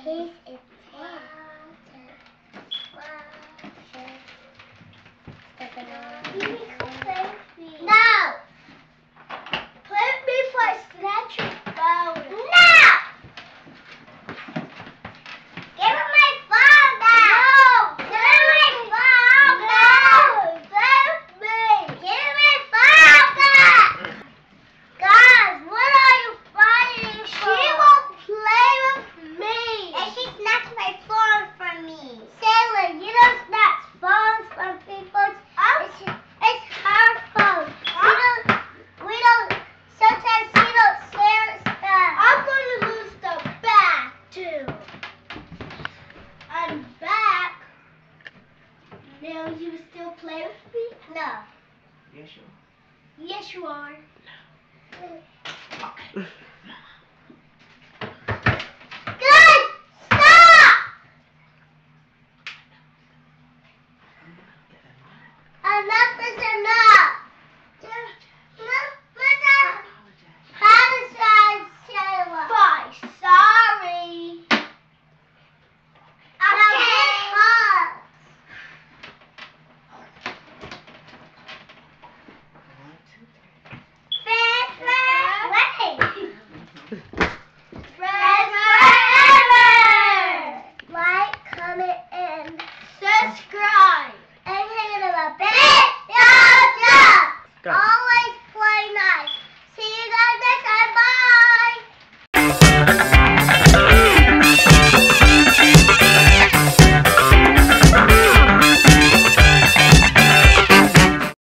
He's important. No! Play with me for a snatch your phone. No! Give me my phone back! No! Give me my phone back! No! Play with me! Give me my phone back! Guys, what are you fighting for? She won't play with me! And she snatched my phone from me. Sailor, you don't snatch phones from people. It's her phone. Sometimes she don't share stuff. I'm going to lose the bat too. I'm back. Now you still play with me? No. Yes, you are. Yes, you are. Okay.